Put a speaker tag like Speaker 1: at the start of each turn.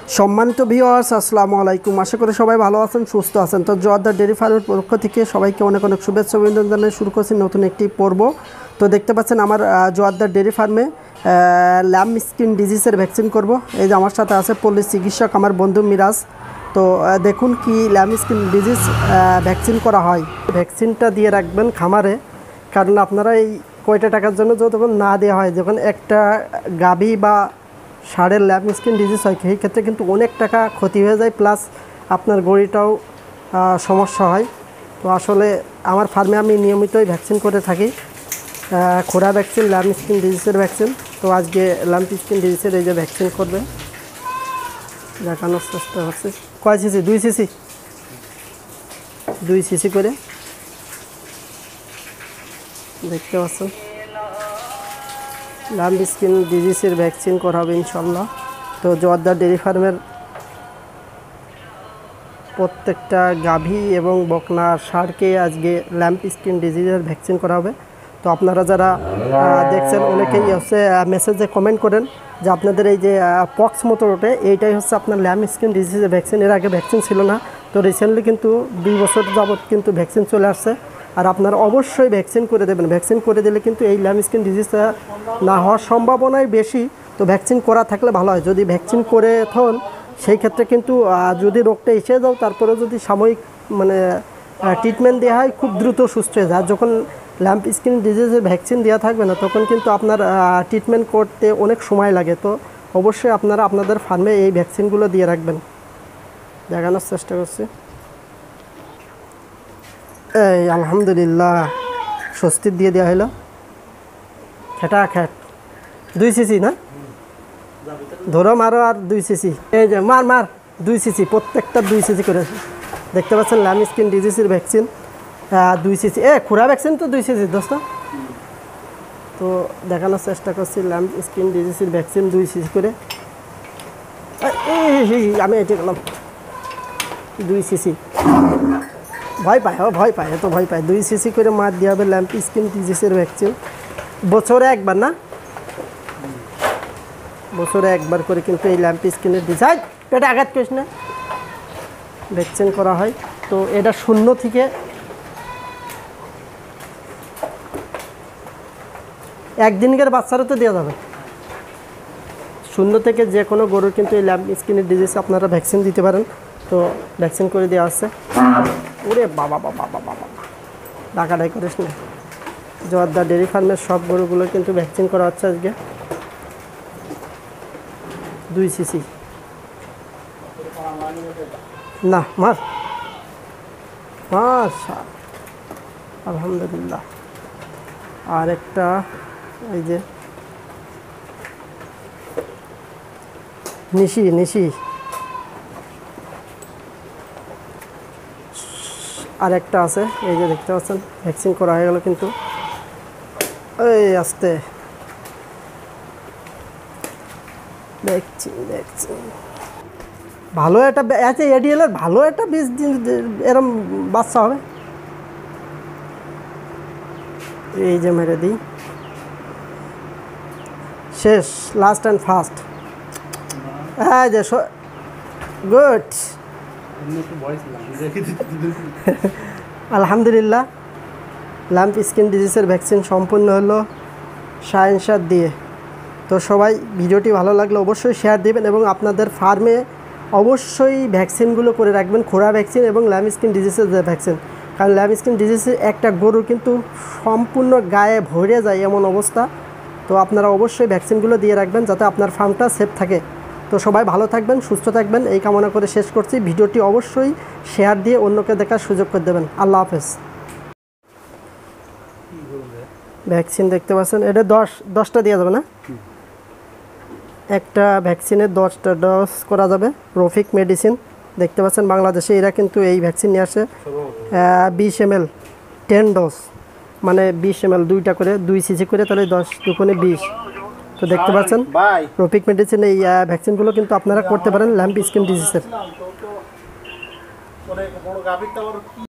Speaker 1: সম্মানিত ভিউয়ার্স, আসসালামু আলাইকুম। আশা করি সবাই ভালো আছেন, সুস্থ আছেন। তো জোয়ারদার ডেয়ারি ফার্মের পক্ষ থেকে সবাইকে অনেক অনেক শুভেচ্ছা অভিনন্দন জানিয়ে শুরু করছি নতুন একটি পর্ব। তো দেখতে পাচ্ছেন আমার জোয়ারদার ডেয়ারি ফার্মে ল্যাম্ব স্কিন ডিজিজের ভ্যাকসিন করব। এই যে আমার সাথে আছে পল্লী চিকিৎসক আমার বন্ধু মিরাজ। তো দেখুন কি ল্যাম্ব স্কিন ডিজিজ ভ্যাকসিন করা হয়। ভ্যাকসিনটা দিয়ে রাখবেন খামারে, কারণ আপনারা এই কয়টা টাকার জন্য যতক্ষণ না দেওয়া হয়, যখন একটা গাভী বা ষাঁড়ের ল্যাম্ব স্কিন ডিজিজ হয় সেই ক্ষেত্রে কিন্তু অনেক টাকা ক্ষতি হয়ে যায়, প্লাস আপনার গরুটাও সমস্যা হয়। তো আসলে আমার ফার্মে আমি নিয়মিতই ভ্যাকসিন করে থাকি, খোরা ভ্যাকসিন, ল্যাম্ব স্কিন ডিজিজের ভ্যাকসিন। তো আজকে ল্যাম্ব স্কিন ডিজিজের এই যে ভ্যাকসিন করবে, দেখানোর চেষ্টা হচ্ছে। কয় সিসি? 2 সিসি, 2 সিসি করে দেখতে পাচ্ছেন। ল্যাম্ব স্কিন ডিজিজের ভ্যাকসিন করা হবে ইনশাল্লাহ। তো জোয়ারদার ডেয়ারি ফার্মের প্রত্যেকটা গাভী এবং বকনা ষাঁড়কে আজকে ল্যাম্ব স্কিন ডিজিজের ভ্যাকসিন করা হবে। তো আপনারা যারা দেখছেন অনেকেই হচ্ছে মেসেজে কমেন্ট করেন যে আপনাদের এই যে পক্স মতো ওঠে, এইটাই হচ্ছে আপনার ল্যাম্ব স্কিন ডিজিজের ভ্যাকসিন। এর আগে ভ্যাকসিন ছিল না, তো রিসেন্টলি কিন্তু 2 বছর যাবত কিন্তু ভ্যাকসিন চলে আসছে। আর আপনারা অবশ্যই ভ্যাকসিন করে দেবেন। ভ্যাকসিন করে দিলে কিন্তু এই ল্যাম্ব স্কিন ডিজিজটা না হওয়ার সম্ভাবনাই বেশি। তো ভ্যাকসিন করা থাকলে ভালো হয়। যদি ভ্যাকসিন করে থন সেই ক্ষেত্রে কিন্তু যদি রোগটা এসে যাও, তারপরে যদি সাময়িক মানে ট্রিটমেন্ট দেওয়া হয়, খুব দ্রুত সুস্থ হয়ে যায়। আর যখন ল্যাম্ব স্কিন ডিজিজের ভ্যাকসিন দেওয়া থাকবে না, তখন কিন্তু আপনার ট্রিটমেন্ট করতে অনেক সময় লাগে। তো অবশ্যই আপনারা আপনাদের ফার্মে এই ভ্যাকসিনগুলো দিয়ে রাখবেন। দেখানোর চেষ্টা করছি। এই আলহামদুলিল্লাহ স্বস্তির দিয়ে দেওয়া হলো। খেটা খ্যাট 2 সিসি না, ধরো মারো আর 2 সিসি। এই যে মার 2 সিসি, প্রত্যেকটা 2 সিসি করে দেখতে পাচ্ছেন। ল্যাম্ব স্কিন ডিজিজের ভ্যাকসিন 2 সিসি। খুরা ভ্যাকসিন তো 2 সিসি দোস্ত। তো দেখানোর চেষ্টা করছি ল্যাম্ব স্কিন ডিজিজের ভ্যাকসিন 2 সিসি করে। আমি এটি গেলাম 2 সিসি। ভয় পায়, এত ভয় পায়। 2 সিসি করে মার দেওয়া হবে ল্যাম্ব স্কিন ডিজিজের ভ্যাকসিন। বছরে একবার না, বছরে একবার করে কিন্তু এই ল্যাম্ব স্কিনের ডিজিজ পেটে আঘাত করিস না ভ্যাকসিন করা হয়। তো এটা 0 থেকে 1 দিনকার বাচ্চারও তো দেওয়া যাবে। 0 থেকে যে কোনো গরুর কিন্তু এই ল্যাম্ব স্কিনের ডিজিজ আপনারা ভ্যাকসিন দিতে পারেন। তো ভ্যাকসিন করে দেওয়া আছে। ওরে বাবা বাবা বাবা বাবা, ডাকাডাকি করিস না। জোয়ারদার ডেয়ারি ফার্মের সব গরুগুলো কিন্তু ভ্যাকসিন করা হচ্ছে আজকে। 2 সিসি না, মার আলহামদুলিল্লাহ। আর একটা এই যে নিশি আর একটা আছে, এই যে দেখতে পাচ্ছেন। ভ্যাকসিন করা হয়ে গেল কিন্তু। এই আস্তে ভ্যাকসিন ভালো একটা আছে। এডিএলের ভালো একটা 20 দিন এরম বাচ্চা হবে। এই যে মেরে দিই, শেষ, লাস্ট অ্যান্ড ফার্স্ট। হ্যাঁ যে গুড আলহামদুলিল্লাহ। ল্যাম্ব স্কিন ডিজিজের ভ্যাকসিন সম্পূর্ণ হলো সায়েন্সার দিয়ে। তো সবাই ভিডিওটি ভালো লাগলে অবশ্যই শেয়ার দেবেন এবং আপনাদের ফার্মে অবশ্যই ভ্যাকসিনগুলো করে রাখবেন, খোরা ভ্যাকসিন এবং ল্যাম্ব স্কিন ডিজিজের ভ্যাকসিন। কারণ ল্যাম্ব স্কিন ডিজিজের একটা গরু কিন্তু সম্পূর্ণ গায়ে ভরে যায় এমন অবস্থা। তো আপনারা অবশ্যই ভ্যাকসিনগুলো দিয়ে রাখবেন যাতে আপনার ফার্মটা সেফ থাকে। তো সবাই ভালো থাকবেন, সুস্থ থাকবেন, এই কামনা করে শেষ করছি। ভিডিওটি অবশ্যই শেয়ার দিয়ে অন্যকে দেখার সুযোগ করে দেবেন। আল্লাহ হাফেজ। ভ্যাকসিন দেখতে পাচ্ছেন, এটা 10টা দেওয়া যাবে না, একটা ভ্যাকসিনের 10টা ডোজ করা যাবে। রফিক মেডিসিন দেখতে পাচ্ছেন, বাংলাদেশে এরা কিন্তু এই ভ্যাকসিন নিয়ে আসে। 20 ml 10 ডোজ, মানে 20 ml 2টা করে, 2 সিসি করে, তাহলে 10 2 20। তো দেখতে পাচ্ছেন রফিক মেডিসিন এই ভ্যাকসিনগুলো কিন্তু আপনারা করতে পারেন ল্যাম্ব স্কিন ডিজিজের।